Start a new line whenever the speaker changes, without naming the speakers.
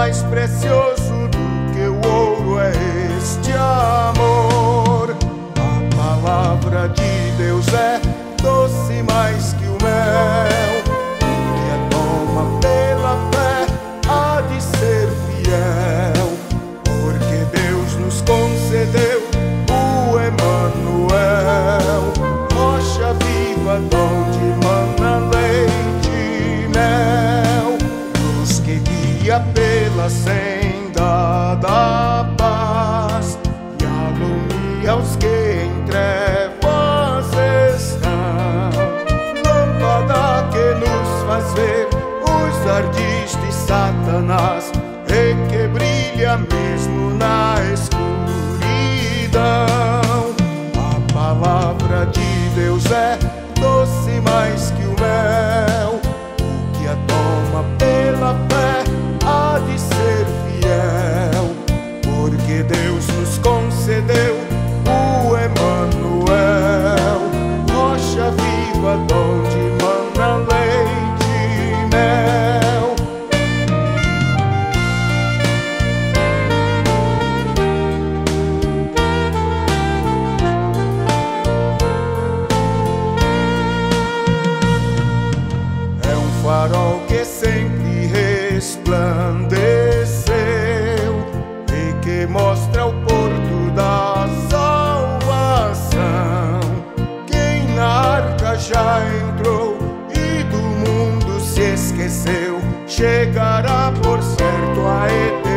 mais precioso do que o ouro é este amor. A palavra de Deus é doce mais que o mel. Que a toma pela fé há de ser fiel, porque Deus nos concedeu o Emanuel, rocha viva donde mana leite e mel, luz que guia pela senda da paz e alumia os que em trevas estão. Lâmpada que nos faz ver os ardis de Satanás e que brilha mesmo na escuridão. A palavra de Deus é doce mais que o mel. O que a toma pela fé há de ser fiel, porque Deus nos concedeu o Emanuel, rocha viva donde mana leite e mel. É um farol que sempre resplandeceu e que mostra o porto da salvação. Quem na arca já entrou e do mundo se esqueceu, chegará por certo a eternidade.